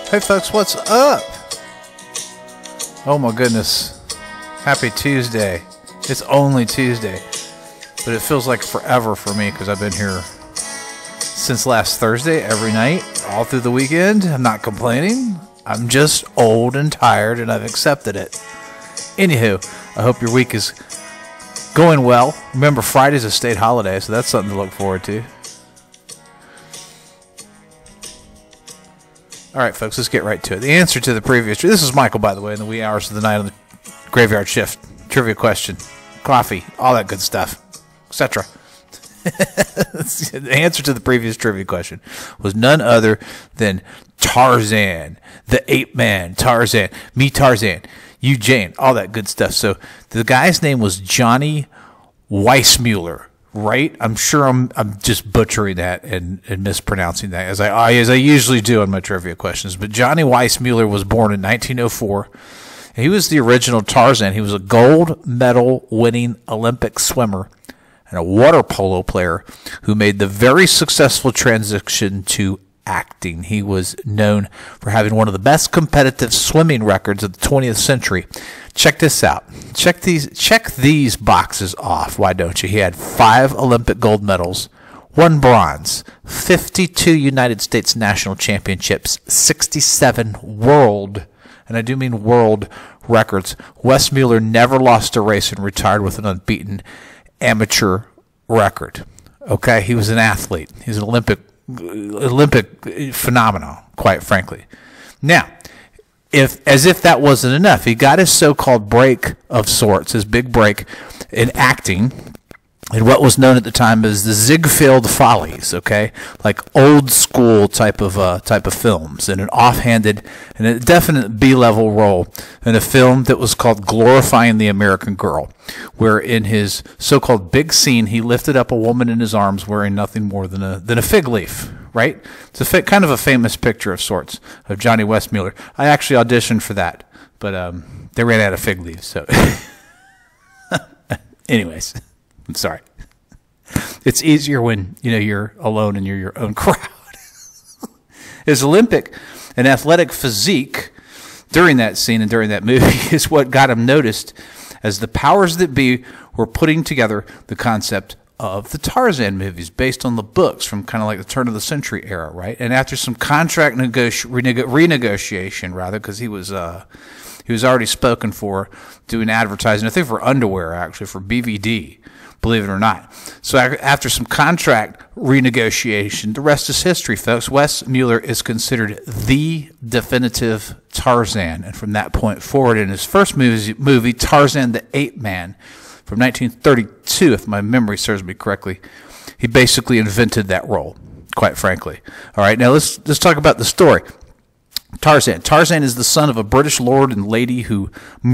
Hey folks, what's up? Oh my goodness. Happy Tuesday. It's only Tuesday, but it feels like forever for me because I've been here since last Thursday every night, all through the weekend. I'm not complaining. I'm just old and tired and I've accepted it. Anywho, I hope your week is going well. Remember, Friday's a state holiday, so that's something to look forward to. All right, folks, let's get right to it. The answer to the previous... This is Michael, by the way, in the wee hours of the night on the graveyard shift. Trivia question, coffee, all that good stuff, etc. The answer to the previous trivia question was none other than Tarzan, the ape man, Tarzan, me Tarzan, you Jane, all that good stuff. So the guy's name was Johnny Weissmuller. Right? I'm sure I'm just butchering that and mispronouncing that as I usually do on my trivia questions. But Johnny Weissmuller was born in 1904. And he was the original Tarzan. He was a gold medal winning Olympic swimmer and a water polo player who made the very successful transition to acting. He was known for having one of the best competitive swimming records of the 20th century. Check this out. Check these boxes off. Why don't you? He had 5 Olympic gold medals, 1 bronze, 52 United States national championships, 67 world, and I do mean world records. Weissmuller never lost a race and retired with an unbeaten amateur record. Okay, he was an athlete. He's an Olympic phenomenon, quite frankly. Now, as if that wasn't enough, he got his so-called break of sorts, his big break in acting, in what was known at the time as the Ziegfeld Follies, okay, like old school type of films, and an offhanded and a definite B-level role in a film that was called Glorifying the American Girl, where in his so-called big scene he lifted up a woman in his arms wearing nothing more than a fig leaf. Right? It's kind of a famous picture of sorts of Johnny Weissmuller. I actually auditioned for that, but they ran out of fig leaves. So, anyways, I'm sorry. It's easier when you're alone and you're your own crowd. His Olympic and athletic physique during that scene and during that movie is what got him noticed as the powers that be were putting together the concept of the Tarzan movies based on the books from kind of like the turn of the century era, right? And after some contract renegotiation, rather, because he was already spoken for doing advertising, I think for underwear, actually, for BVD, believe it or not. So after some contract renegotiation, the rest is history, folks. Weissmuller is considered the definitive Tarzan, and from that point forward, in his first movie Tarzan the Ape Man, from 1932, if my memory serves me correctly, he basically invented that role, quite frankly. All right, now let's talk about the story. Tarzan. Tarzan is the son of a British lord and lady who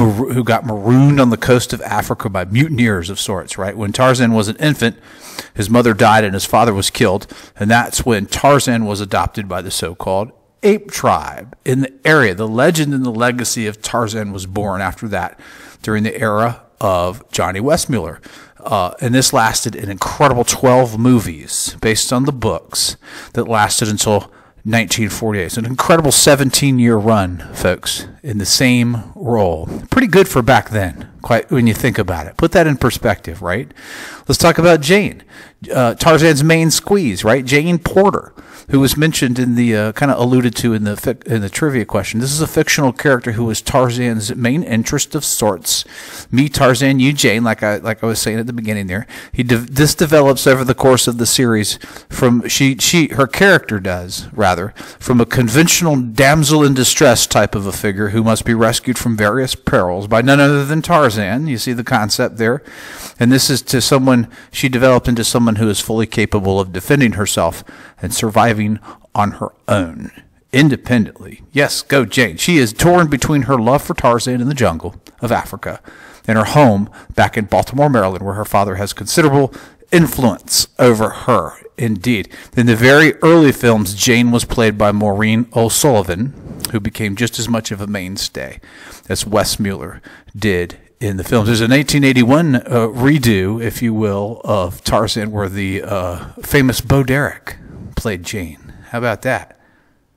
got marooned on the coast of Africa by mutineers of sorts, right? When Tarzan was an infant, his mother died and his father was killed, and that's when Tarzan was adopted by the so-called ape tribe in the area. The legend and the legacy of Tarzan was born after that during the era of Johnny Weissmuller. And this lasted an incredible 12 movies based on the books that lasted until 1948. It's an incredible 17-year run, folks, in the same role. Pretty good for back then, quite when you think about it. Put that in perspective, right? Let's talk about Jane, Tarzan's main squeeze, right? Jane Porter, who was mentioned in the kind of alluded to in the trivia question. This is a fictional character who was Tarzan's main interest of sorts. Me, Tarzan, you, Jane. Like I was saying at the beginning there. This develops over the course of the series from her character does rather from a conventional damsel in distress type of a figure who must be rescued from various perils by none other than Tarzan. You see the concept there, and this is to someone she developed into someone who is fully capable of defending herself and surviving on her own, independently. Yes, go Jane. She is torn between her love for Tarzan in the jungle of Africa and her home back in Baltimore, Maryland, where her father has considerable influence over her. Indeed. In the very early films, Jane was played by Maureen O'Sullivan, who became just as much of a mainstay as Weissmuller did in the films. There's an 1881 redo, if you will, of Tarzan where the famous Bo Derek played Jane. How about that?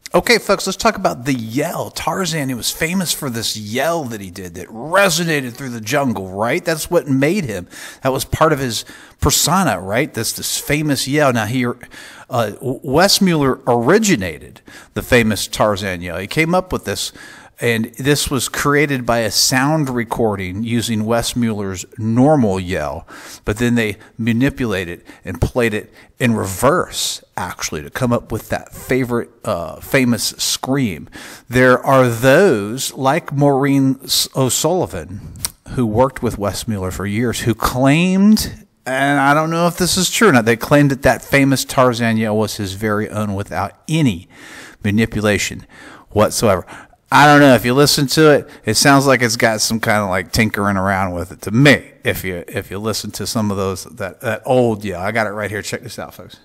Okay, folks, let's talk about the yell. Tarzan, he was famous for this yell that he did that resonated through the jungle, right? That's what made him. That was part of his persona, right? This famous yell. Now, Wes Mueller originated the famous Tarzan yell. He came up with this, and this was created by a sound recording using Wes Mueller's normal yell, but then they manipulated and played it in reverse, actually, to come up with that famous scream. There are those, like Maureen O'Sullivan, who worked with Wes Mueller for years, who claimed, and I don't know if this is true or not, they claimed that famous Tarzan yell was his very own without any manipulation whatsoever. I don't know. If you listen to it, it sounds like it's got some kind of like tinkering around with it to me. If you listen to some of those, that old yell. I got it right here. Check this out, folks.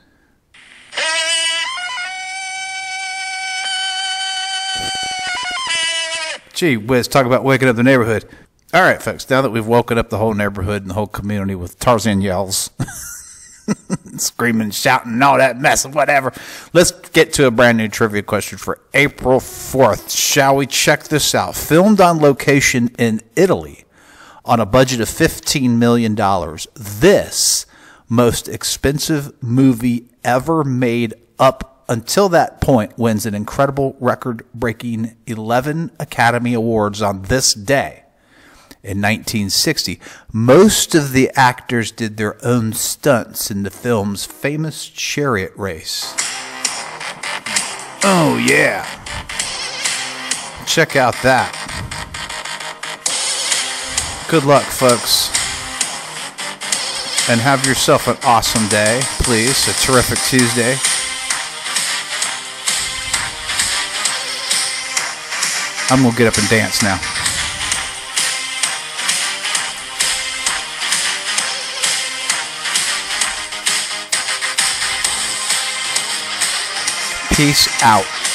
Gee whiz, talk about waking up the neighborhood. All right, folks, now that we've woken up the whole neighborhood and the whole community with Tarzan yells, screaming, shouting, and all that mess and whatever, let's get to a brand new trivia question for April 4th. Shall we check this out? Filmed on location in Italy on a budget of $15 million, this most expensive movie ever made up until that point wins an incredible record-breaking 11 Academy Awards on this day. In 1960, most of the actors did their own stunts in the film's famous chariot race. Oh, yeah. Check out that. Good luck, folks. And have yourself an awesome day, please. A terrific Tuesday. I'm going to get up and dance now. Peace out.